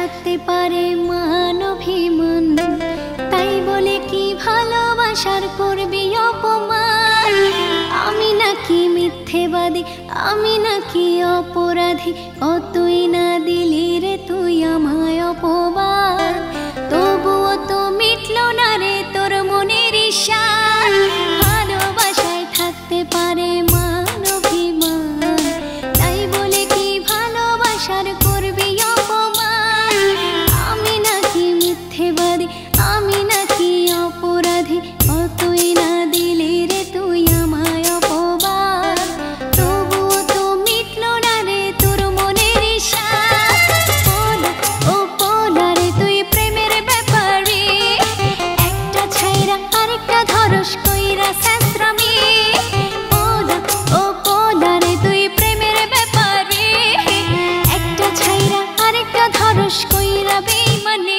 থাকতে পারে মান অভিমান, তাই বলে কি ভালোবাসার করবি অপমান? আমি নাকি মিথ্যেবাদী, আমি নাকি অপরাধী, কতই না দিলি রে তুই আমায় অপবাদ। তবুও তো মিটলো না রে তোর মনের ইশার, ভালোবাসায় থাকতে পারে মান অভিমান, তাই বলে কি ভালোবাসার করবি অপমান? আমি নাকি মিথ্যেবাদী, আমি নাকি অপরাধী, কতই না দিলি রে তুই আমায় অপবাদ। তবুও তো মিটলো না রে তোর মনের ইশার। পোলা ও পোলা রে তুই প্রেমের ব্যাপারে, একটা ছাইরা আরেকটা ধরস কইরা শাস্ত্রামি। পোলা ও পোলা রে তুই প্রেমের ব্যাপারে, একটা ছাইরা আরেকটা ধরস কইরা বেইমানি।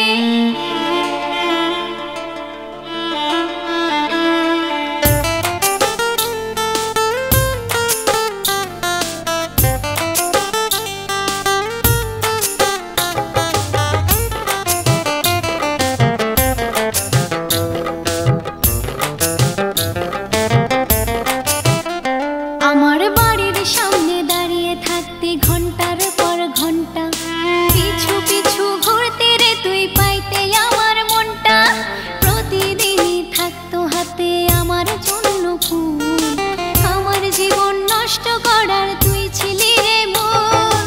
আমার বাড়ির সামনে দাঁড়িয়ে থাকতে ঘন্টার পর ঘন্টা, পিছু পিছু ঘুরতে রে তুই পাইতে আমার মনটা। প্রতিদিনই থাকতো হাতে আমার জন্য ফুল, আমার জীবন নষ্ট করার তুই ছিলি রে মূল।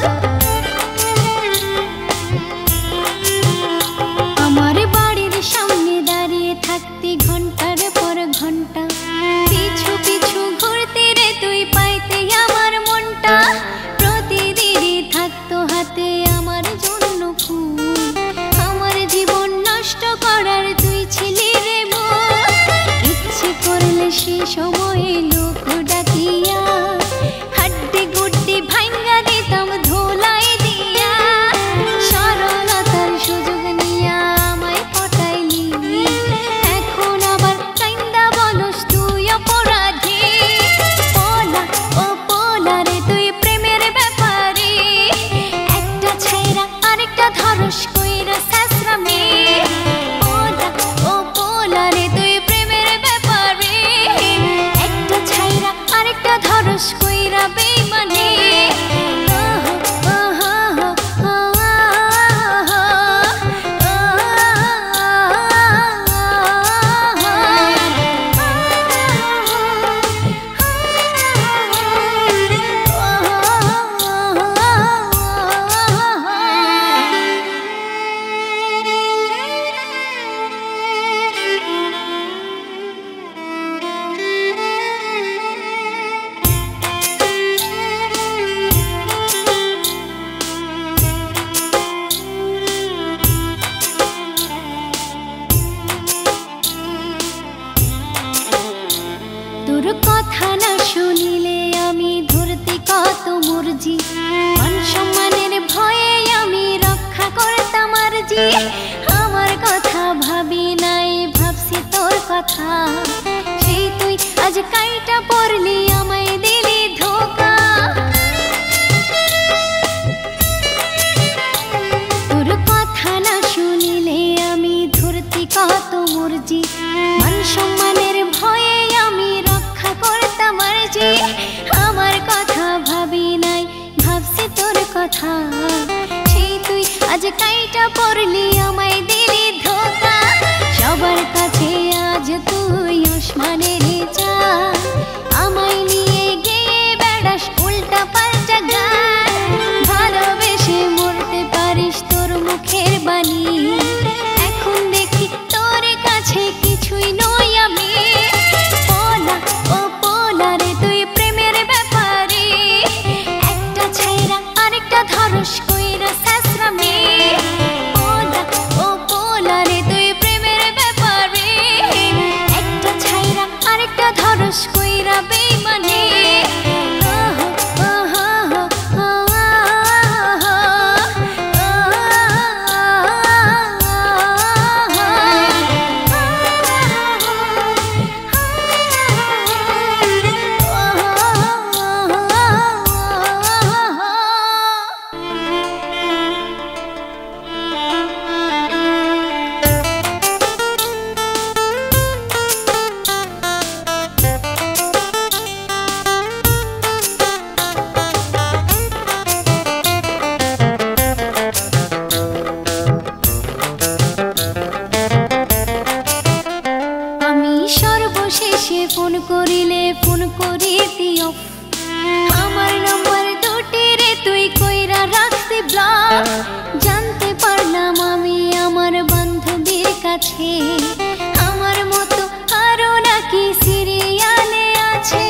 আমার বাড়ির সামনে দাঁড়িয়ে থাকতে ঘন্টার পর ঘন্টা, পিছু পিছু ঘুরতে রে তুই পাইতে আমার মনটা। প্রতিদিনই থাকতো হাতে আমার জন্য ফুল, আমার জীবন নষ্ট করার তুই ছিলি রে মূল। ইচ্ছে করলে সে সময়ে লোক ডাকিয়া, হাড্ডি গুড্ডি ভাঙ্গা দিতাম ধোলাই দিয়া। সরলতার সুযোগ নিয়া আমায় পটাইলি, এখন আবার কাইন্দা বলস তুই অপরাধী। পোলা ও পোলা রে তুই প্রেমের ব্যাপারে, একটা ছাইরা আরেকটা ধরস কইরা শাস্ত্রামি। পোলা ও পোলা রে তুই প্রেমের ব্যাপারে, একটা ছাইরা আরেকটা ধরস কইরা বেইমানি। তোর কথা না শুনিলে আমি ধরতে কত মর্জি, মান সম্মানের ভয়ে আমি রক্ষা করতাম আরজি। আমার কথা ভাবি নাই ভাবছি তোর কথা, সেই তুই আজ কাইটা পড়লি আমায় দিলি ধোকা। তোর কথা না শুনিলে আমি ধরতে কত মর্জি, মান সম্মানের ভয়ে আমি রক্ষা করতাম আরজি। আমার কথা ভাবি নাই ভাবছি তোর কথা, সেই তুই আজ কাইটা পড়লি আমায় দিলি ধোকা। সবার কাছে আজ তুই আসমানের চাঁদ, আছে, আমার মতো আরো নাকি সিরিয়ালে আছে।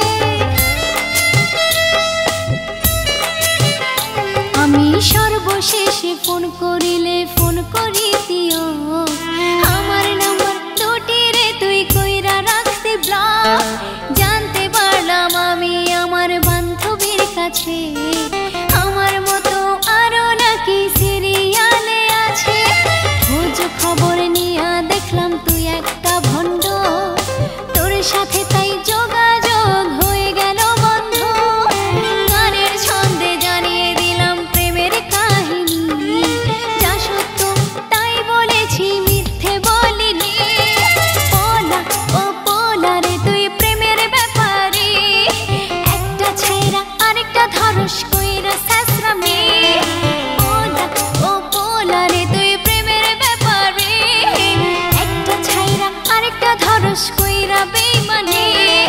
আমি সর্বশেষে ফোন করিলে ফোন করিতিও, আমার নাম্বার দুটি রে তুই কইরা রাখতে ব্লক। জানতে পারলাম আমি আমার বান্ধবীর কাছে, আমার মতো আরো নাকি সিরিয়ালে আছে। খোঁজ খবর নিয়া দেখলাম তুই একটা ভণ্ড, তোর সাথে তাই যোগাযোগ হয়ে গেল বন্ধ। গানের ছন্দে জানিয়ে দিলাম প্রেমের কাহিনী, যা সত্য তাই বলেছি মিথ্যে বলিনি। পোলা ও পোলা রে তুই প্রেমের ব্যাপারে, একটা ছেড়া আরেকটা ধরস কইরা শাস্ত্রামে। পোলা ও পোলা রে তুই প্রেমের ব্যাপারে, একটা ছেড়া আরেকটা ধরস কইরা বেইমানে।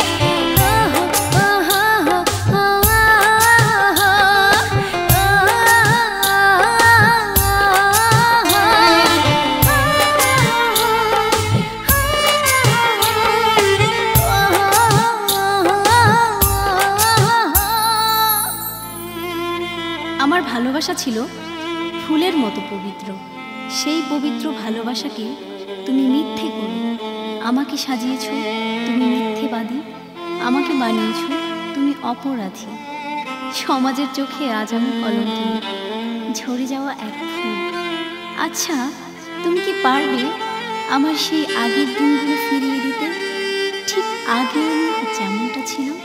আমার ভালোবাসা ছিল ফুলের মতো পবিত্র, সেই পবিত্র ভালোবাসাকে তুমি মিথ্যে করে আমাকে সাজিয়েছ, তুমি মিথ্যেবাদী, আমাকে বানিয়েছ তুমি অপরাধী। সমাজের চোখে আজ আমি কলঙ্কিনী, ঝরে যাওয়া এক ফুল। আচ্ছা, তুমি কি পারবে আমার সেই আগের দিনগুলো ফিরিয়ে দিতে, ঠিক আগে আমি যেমনটা ছিলাম?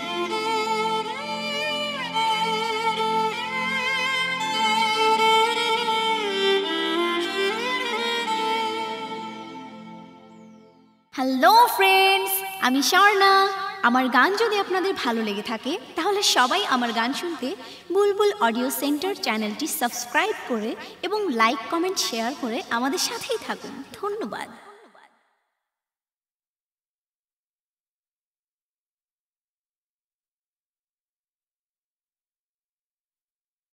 হ্যালো ফ্রেন্ডস, আমি স্বর্ণা। আমার গান যদি আপনাদের ভালো লেগে থাকে তাহলে সবাই আমার গান শুনতে বুলবুল অডিও সেন্টার চ্যানেলটি সাবস্ক্রাইব করে এবং লাইক কমেন্ট শেয়ার করে আমাদের সাথেই থাকুন। ধন্যবাদ।